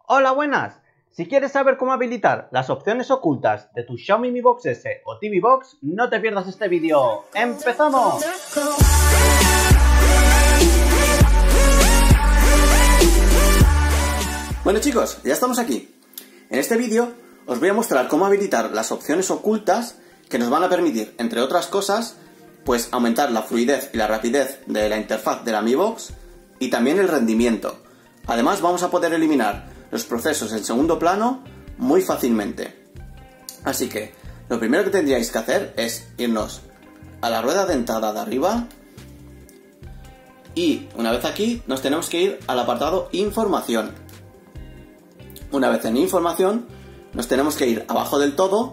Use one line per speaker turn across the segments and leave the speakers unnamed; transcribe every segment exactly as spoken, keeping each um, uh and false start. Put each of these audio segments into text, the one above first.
Hola, buenas. Si quieres saber cómo habilitar las opciones ocultas de tu Xiaomi Mi Box S o T V Box, no te pierdas este vídeo. ¡Empezamos!
Bueno chicos, ya estamos aquí. En este vídeo os voy a mostrar cómo habilitar las opciones ocultas que nos van a permitir, entre otras cosas, pues aumentar la fluidez y la rapidez de la interfaz de la Mi Box y también el rendimiento. Además vamos a poder eliminar los procesos en segundo plano muy fácilmente. Así que lo primero que tendríais que hacer es irnos a la rueda dentada de arriba y una vez aquí nos tenemos que ir al apartado Información. Una vez en Información nos tenemos que ir abajo del todo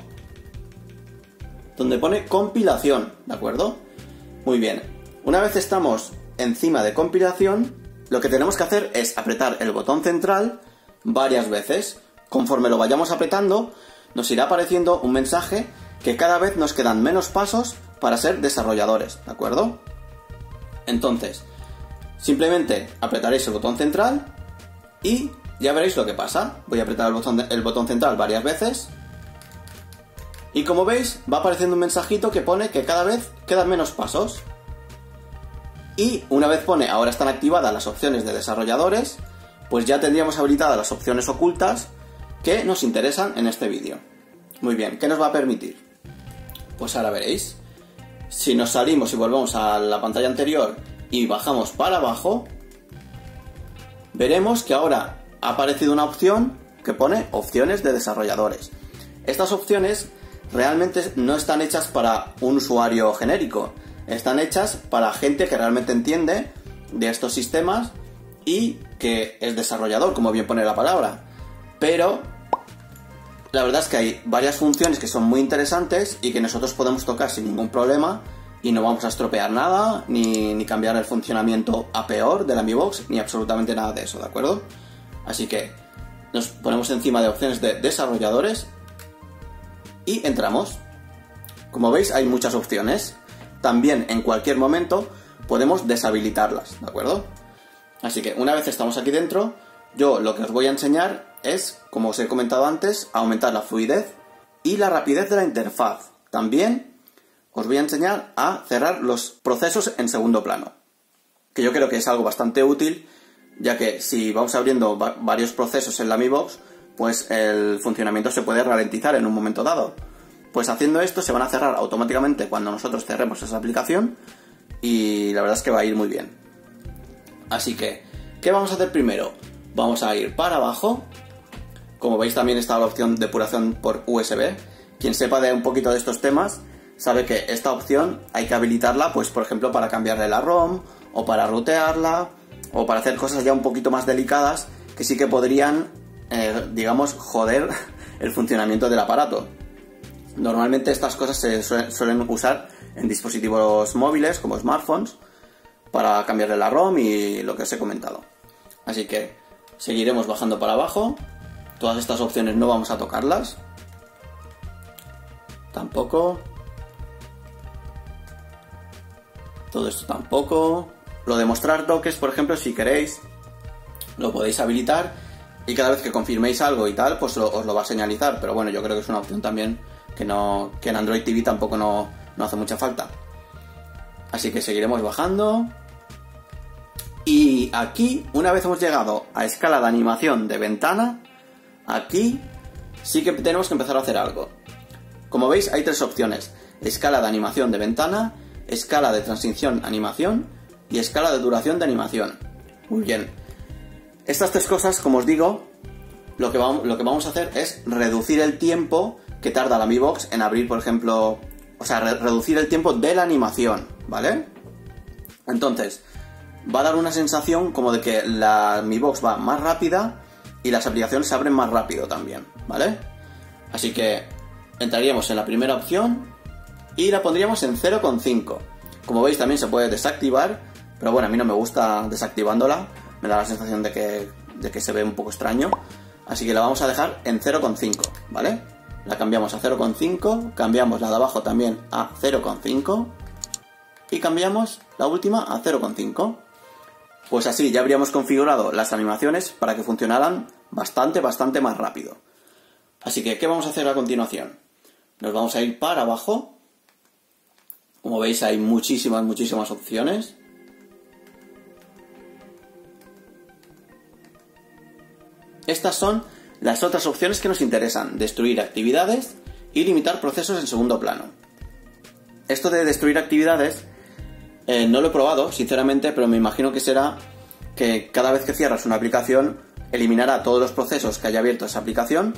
donde pone Compilación, ¿de acuerdo? Muy bien, una vez estamos encima de Compilación, lo que tenemos que hacer es apretar el botón central varias veces. Conforme lo vayamos apretando, nos irá apareciendo un mensaje que cada vez nos quedan menos pasos para ser desarrolladores, ¿de acuerdo? Entonces, simplemente apretaréis el botón central y ya veréis lo que pasa. Voy a apretar el botón, de, el botón central varias veces y como veis va apareciendo un mensajito que pone que cada vez quedan menos pasos. Y una vez pone ahora están activadas las opciones de desarrolladores, pues ya tendríamos habilitadas las opciones ocultas que nos interesan en este vídeo. Muy bien, ¿qué nos va a permitir? Pues ahora veréis. Si nos salimos y volvemos a la pantalla anterior y bajamos para abajo, veremos que ahora ha aparecido una opción que pone opciones de desarrolladores. Estas opciones realmente no están hechas para un usuario genérico, están hechas para gente que realmente entiende de estos sistemas y que es desarrollador, como bien pone la palabra. Pero la verdad es que hay varias funciones que son muy interesantes y que nosotros podemos tocar sin ningún problema y no vamos a estropear nada, ni, ni cambiar el funcionamiento a peor de la Mi Box, ni absolutamente nada de eso, ¿de acuerdo? Así que nos ponemos encima de opciones de desarrolladores y entramos. Como veis hay muchas opciones. También en cualquier momento podemos deshabilitarlas, ¿de acuerdo? Así que una vez estamos aquí dentro, yo lo que os voy a enseñar es, como os he comentado antes, aumentar la fluidez y la rapidez de la interfaz. También os voy a enseñar a cerrar los procesos en segundo plano, que yo creo que es algo bastante útil, ya que si vamos abriendo va- varios procesos en la Mi Box, pues el funcionamiento se puede ralentizar en un momento dado. Pues haciendo esto se van a cerrar automáticamente cuando nosotros cerremos esa aplicación y la verdad es que va a ir muy bien. Así que, ¿qué vamos a hacer primero? Vamos a ir para abajo. Como veis también está la opción depuración por U S B. Quien sepa de un poquito de estos temas sabe que esta opción hay que habilitarla, pues por ejemplo para cambiarle la ROM o para rutearla o para hacer cosas ya un poquito más delicadas que sí que podrían, eh, digamos, joder el funcionamiento del aparato. Normalmente estas cosas se suelen usar en dispositivos móviles como smartphones para cambiarle la ROM y lo que os he comentado. Así que seguiremos bajando para abajo. Todas estas opciones no vamos a tocarlas. Tampoco. Todo esto tampoco. Lo de mostrar toques, por ejemplo, si queréis, lo podéis habilitar y cada vez que confirméis algo y tal, pues lo, os lo va a señalizar. Pero bueno, yo creo que es una opción también que, no, que en Android T V tampoco no, no hace mucha falta. Así que seguiremos bajando. Y aquí, una vez hemos llegado a escala de animación de ventana, aquí sí que tenemos que empezar a hacer algo. Como veis hay tres opciones: escala de animación de ventana, escala de transición animación y escala de duración de animación. Muy bien. Estas tres cosas, como os digo, lo que vamos, lo que vamos a hacer es reducir el tiempo que tarda la Mi Box en abrir, por ejemplo, o sea, re- reducir el tiempo de la animación, ¿vale? Entonces, va a dar una sensación como de que la Mi Box va más rápida y las aplicaciones se abren más rápido también, ¿vale? Así que entraríamos en la primera opción y la pondríamos en cero coma cinco. Como veis también se puede desactivar, pero bueno, a mí no me gusta desactivándola, me da la sensación de que, de que se ve un poco extraño, así que la vamos a dejar en cero coma cinco, ¿vale? La cambiamos a cero coma cinco, cambiamos la de abajo también a cero coma cinco y cambiamos la última a cero coma cinco. Pues así ya habríamos configurado las animaciones para que funcionaran bastante, bastante más rápido. Así que, ¿qué vamos a hacer a continuación? Nos vamos a ir para abajo. Como veis, hay muchísimas, muchísimas opciones. Estas son las otras opciones que nos interesan: destruir actividades y limitar procesos en segundo plano. Esto de destruir actividades eh, no lo he probado, sinceramente, pero me imagino que será que cada vez que cierras una aplicación eliminará todos los procesos que haya abierto esa aplicación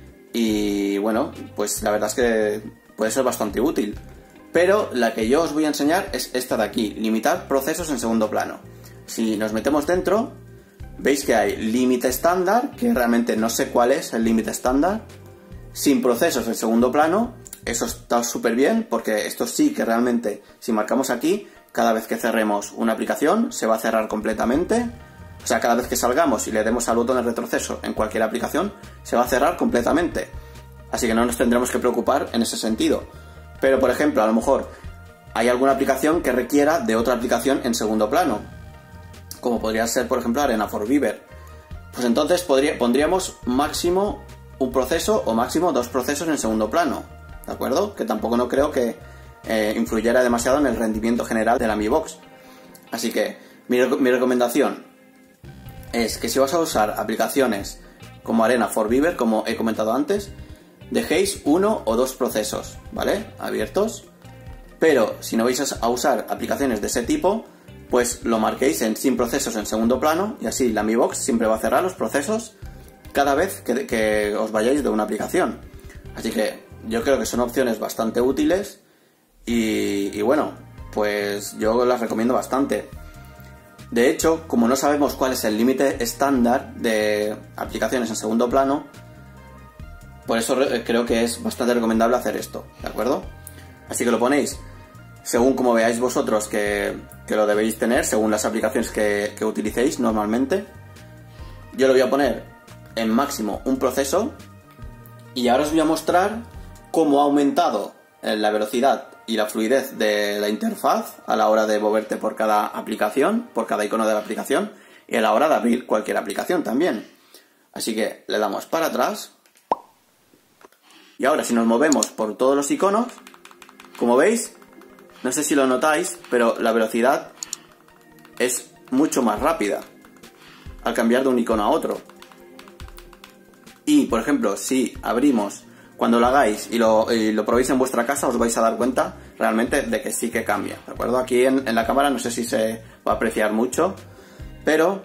y bueno, pues la verdad es que puede ser bastante útil. Pero la que yo os voy a enseñar es esta de aquí, limitar procesos en segundo plano. Si nos metemos dentro, veis que hay límite estándar, que realmente no sé cuál es el límite estándar, sin procesos en segundo plano. Eso está súper bien, porque esto sí que realmente, si marcamos aquí, cada vez que cerremos una aplicación se va a cerrar completamente. O sea, cada vez que salgamos y le demos al botón de retroceso en cualquier aplicación, se va a cerrar completamente. Así que no nos tendremos que preocupar en ese sentido. Pero, por ejemplo, a lo mejor hay alguna aplicación que requiera de otra aplicación en segundo plano, como podría ser, por ejemplo, Arena for Beaver. Pues entonces podría, pondríamos máximo un proceso o máximo dos procesos en segundo plano, ¿de acuerdo? Que tampoco no creo que eh, influyera demasiado en el rendimiento general de la Mi Box. Así que mi, mi recomendación es que si vas a usar aplicaciones como Arena for Beaver, como he comentado antes, dejéis uno o dos procesos, ¿vale? Abiertos. Pero si no vais a usar aplicaciones de ese tipo, pues lo marquéis en sin procesos en segundo plano, y así la Mi Box siempre va a cerrar los procesos cada vez que, que os vayáis de una aplicación. Así que yo creo que son opciones bastante útiles y, y bueno, pues yo las recomiendo bastante. De hecho, como no sabemos cuál es el límite estándar de aplicaciones en segundo plano, por eso creo que es bastante recomendable hacer esto, ¿de acuerdo? Así que lo ponéis según como veáis vosotros que, que lo debéis tener, según las aplicaciones que, que utilicéis normalmente. Yo lo voy a poner en máximo un proceso y ahora os voy a mostrar cómo ha aumentado la velocidad y la fluidez de la interfaz a la hora de moverte por cada aplicación, por cada icono de la aplicación, y a la hora de abrir cualquier aplicación también. Así que le damos para atrás. Y ahora si nos movemos por todos los iconos, como veis, no sé si lo notáis, pero la velocidad es mucho más rápida al cambiar de un icono a otro. Y, por ejemplo, si abrimos, cuando lo hagáis y lo, y lo probéis en vuestra casa, os vais a dar cuenta realmente de que sí que cambia, ¿de acuerdo? Aquí en, en la cámara no sé si se va a apreciar mucho, pero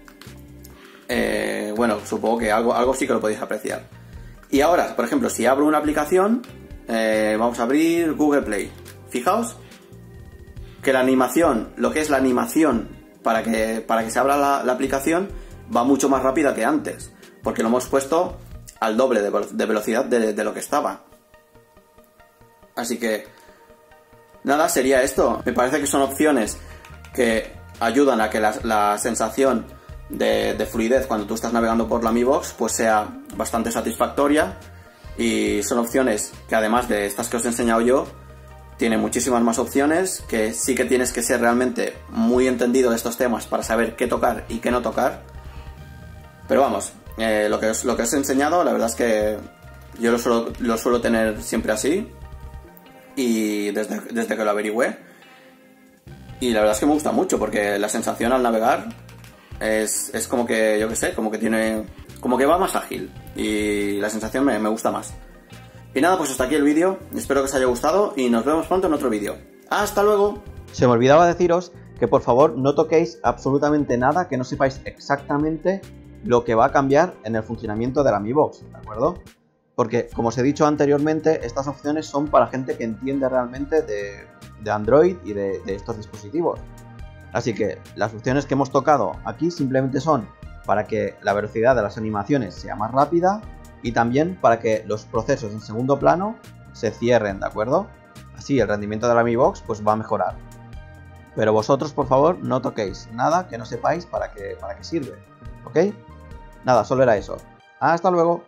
eh, bueno, supongo que algo, algo sí que lo podéis apreciar. Y ahora, por ejemplo, si abro una aplicación, eh, vamos a abrir Google Play. Fijaos que la animación, lo que es la animación para que, para que se abra la, la aplicación, va mucho más rápida que antes, porque lo hemos puesto al doble de, de velocidad de, de lo que estaba. Así que nada, sería esto. Me parece que son opciones que ayudan a que la, la sensación de, de fluidez cuando tú estás navegando por la Mi Box pues sea bastante satisfactoria, y son opciones que, además de estas que os he enseñado yo, tiene muchísimas más opciones, que sí que tienes que ser realmente muy entendido de estos temas para saber qué tocar y qué no tocar. Pero vamos, eh, lo, que os, lo que os he enseñado, la verdad es que yo lo suelo, lo suelo tener siempre así, y desde, desde que lo averigüé, y la verdad es que me gusta mucho, porque la sensación al navegar es, es como que, yo qué sé, como que tiene, como que va más ágil, y la sensación me, me gusta más. Y nada, pues hasta aquí el vídeo, espero que os haya gustado y nos vemos pronto en otro vídeo. ¡Hasta luego!
Se me olvidaba deciros que por favor no toquéis absolutamente nada que no sepáis exactamente lo que va a cambiar en el funcionamiento de la Mi Box, ¿de acuerdo? Porque, como os he dicho anteriormente, estas opciones son para gente que entiende realmente de, de Android y de, de estos dispositivos. Así que las opciones que hemos tocado aquí simplemente son para que la velocidad de las animaciones sea más rápida, y también para que los procesos en segundo plano se cierren, ¿de acuerdo? Así el rendimiento de la Mi Box pues va a mejorar. Pero vosotros, por favor, no toquéis nada que no sepáis para qué, para qué sirve, ¿ok? Nada, solo era eso. ¡Hasta luego!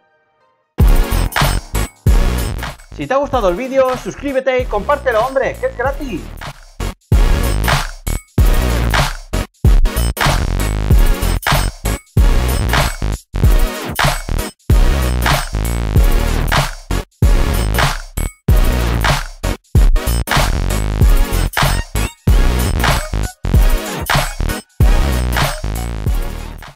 Si te ha gustado el vídeo, suscríbete y compártelo, hombre, que es gratis.